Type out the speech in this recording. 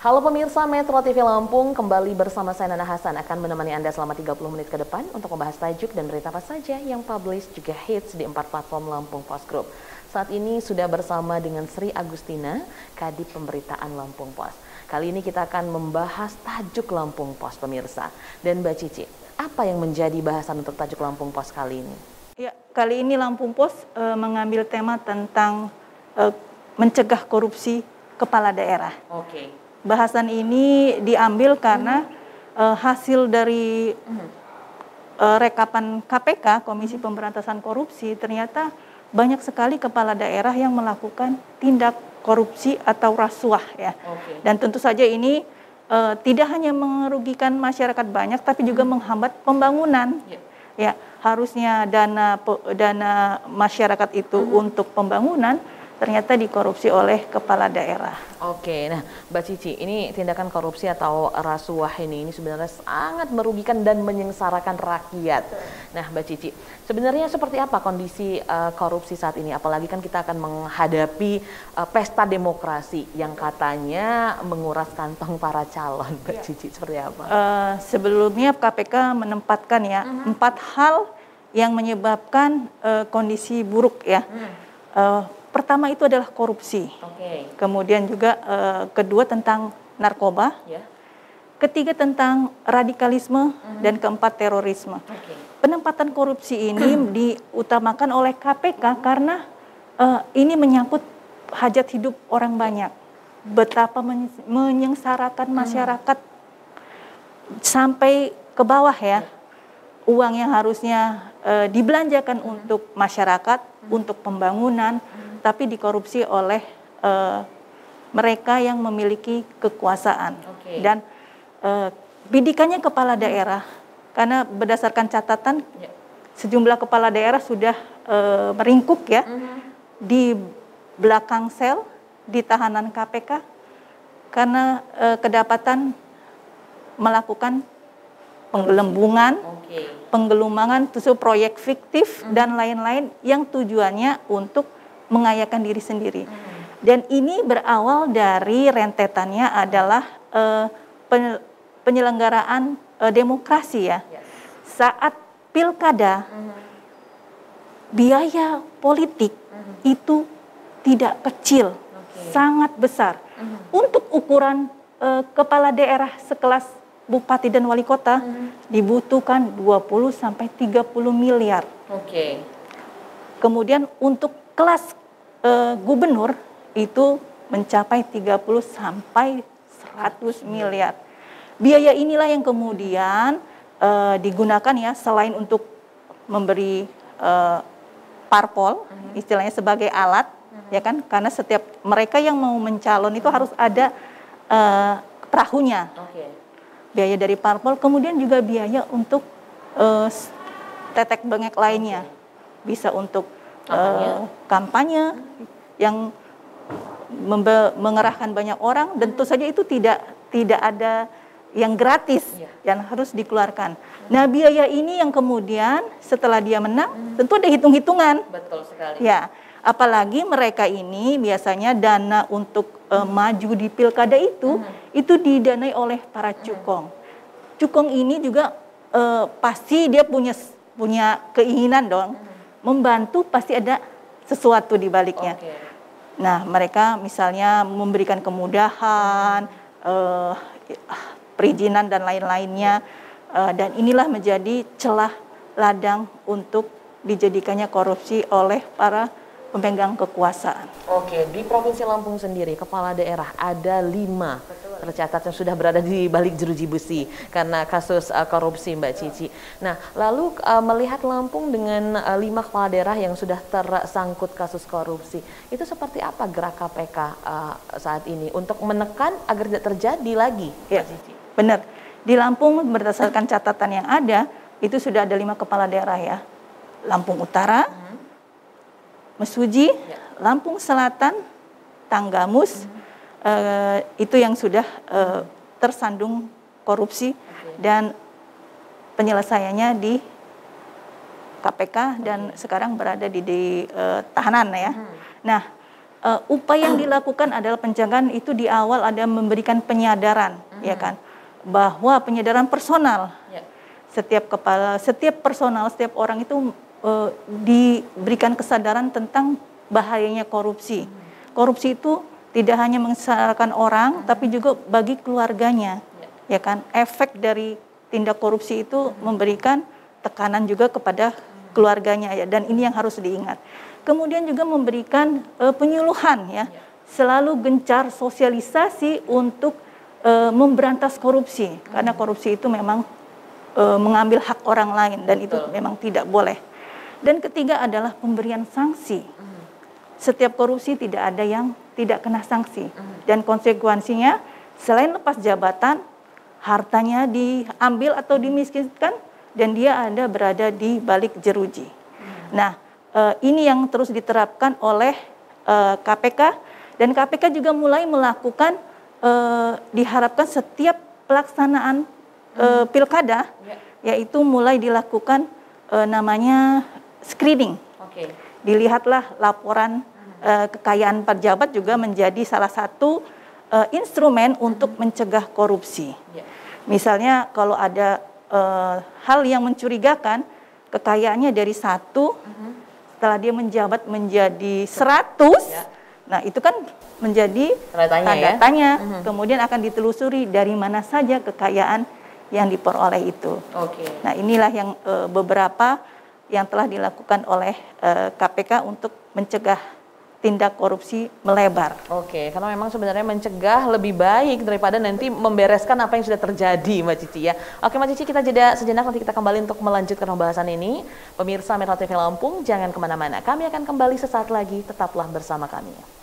Halo pemirsa Metro TV Lampung, kembali bersama saya Nana Hasan akan menemani Anda selama 30 menit ke depan untuk membahas tajuk dan berita apa saja yang publish juga hits di 4 platform Lampung Post Group. Saat ini sudah bersama dengan Sri Agustina, Kadip Pemberitaan Lampung Post. Kali ini kita akan membahas tajuk Lampung Post pemirsa. Dan Mbak Cici, apa yang menjadi bahasan untuk tajuk Lampung Post kali ini? Ya, kali ini Lampung Post mengambil tema tentang mencegah korupsi kepala daerah. Oke. Bahasan ini diambil karena hasil dari rekapan KPK, Komisi Pemberantasan Korupsi, ternyata banyak sekali kepala daerah yang melakukan tindak korupsi atau rasuah ya. Dan tentu saja ini tidak hanya merugikan masyarakat banyak, tapi juga menghambat pembangunan. Ya, harusnya dana masyarakat itu untuk pembangunan ternyata dikorupsi oleh kepala daerah. Oke, nah Mbak Cici, ini tindakan korupsi atau rasuah ini sebenarnya sangat merugikan dan menyengsarakan rakyat. Nah Mbak Cici, sebenarnya seperti apa kondisi korupsi saat ini? Apalagi kan kita akan menghadapi pesta demokrasi yang katanya menguras kantong para calon. Mbak Cici, seperti apa? Sebelumnya KPK menempatkan ya 4 hal yang menyebabkan kondisi buruk ya. Pertama itu adalah korupsi, kemudian juga kedua tentang narkoba, ketiga tentang radikalisme, dan keempat terorisme. Penempatan korupsi ini diutamakan oleh KPK karena ini menyangkut hajat hidup orang banyak, betapa menyengsarakan masyarakat sampai ke bawah ya, uang yang harusnya dibelanjakan untuk masyarakat, untuk pembangunan, tapi dikorupsi oleh mereka yang memiliki kekuasaan. Dan bidikannya kepala daerah, karena berdasarkan catatan sejumlah kepala daerah sudah meringkuk ya di belakang sel di tahanan KPK karena kedapatan melakukan penggelembungan, penggelumbungan, proyek fiktif dan lain-lain yang tujuannya untuk mengayakan diri sendiri. Dan ini berawal dari rentetannya adalah penyelenggaraan demokrasi ya. Saat pilkada, biaya politik itu tidak kecil, sangat besar. Untuk ukuran kepala daerah sekelas bupati dan wali kota dibutuhkan 20 sampai 30 miliar. Kemudian untuk kelas gubernur itu mencapai 30 sampai 100 miliar. Biaya inilah yang kemudian digunakan ya selain untuk memberi parpol, istilahnya sebagai alat, ya kan? Karena setiap mereka yang mau mencalon itu harus ada perahunya. Biaya dari parpol, kemudian juga biaya untuk tetek bengek lainnya. Bisa untuk kampanye yang mengerahkan banyak orang, dan tentu saja itu tidak ada yang gratis yang harus dikeluarkan. Nah, biaya ini yang kemudian setelah dia menang tentu ada hitung-hitungan. Betul sekali. Ya, apalagi mereka ini biasanya dana untuk maju di pilkada itu didanai oleh para cukong. Cukong ini juga pasti dia punya keinginan dong, membantu, pasti ada sesuatu di baliknya. Nah, mereka misalnya memberikan kemudahan, perizinan dan lain-lainnya, dan inilah menjadi celah ladang untuk dijadikannya korupsi oleh para pemegang kekuasaan. Di Provinsi Lampung sendiri, kepala daerah ada 5 tercatat yang sudah berada di balik jeruji besi karena kasus korupsi, Mbak Cici. Nah, lalu melihat Lampung dengan 5 kepala daerah yang sudah tersangkut kasus korupsi, itu seperti apa gerak KPK saat ini untuk menekan agar tidak terjadi lagi, Mbak Cici? Benar. Di Lampung berdasarkan catatan yang ada, itu sudah ada 5 kepala daerah ya. Lampung Utara, Mesuji, Lampung Selatan, Tanggamus, itu yang sudah tersandung korupsi dan penyelesaiannya di KPK dan sekarang berada di tahanan ya. Nah, upaya yang dilakukan adalah pencegahan itu di awal ada memberikan penyadaran, ya kan, bahwa penyadaran personal. Setiap kepala, setiap personal, setiap orang itu diberikan kesadaran tentang bahayanya korupsi. Korupsi itu tidak hanya menyengsarakan orang, tapi juga bagi keluarganya, ya kan. Efek dari tindak korupsi itu memberikan tekanan juga kepada keluarganya, ya. Dan ini yang harus diingat. Kemudian juga memberikan penyuluhan, ya, selalu gencar sosialisasi untuk memberantas korupsi, karena korupsi itu memang mengambil hak orang lain dan itu memang tidak boleh. Dan ketiga adalah pemberian sanksi. Setiap korupsi tidak ada yang tidak kena sanksi, dan konsekuensinya selain lepas jabatan, hartanya diambil atau dimiskinkan, dan dia berada di balik jeruji. Nah, ini yang terus diterapkan oleh KPK, dan KPK juga mulai melakukan, diharapkan setiap pelaksanaan pilkada, yaitu mulai dilakukan namanya screening. Dilihatlah laporan kekayaan pejabat juga menjadi salah satu instrumen untuk mencegah korupsi. Misalnya kalau ada hal yang mencurigakan, kekayaannya dari 1, setelah dia menjabat menjadi 100, nah itu kan menjadi tanda tanya. Kemudian akan ditelusuri dari mana saja kekayaan yang diperoleh itu. Nah, inilah yang beberapa yang telah dilakukan oleh KPK untuk mencegah tindak korupsi melebar. Karena memang sebenarnya mencegah lebih baik daripada nanti membereskan apa yang sudah terjadi, Mbak Cici, ya. Mbak Cici, kita jeda sejenak, nanti kita kembali untuk melanjutkan pembahasan ini. Pemirsa Metro TV Lampung, jangan kemana-mana. Kami akan kembali sesaat lagi, tetaplah bersama kami.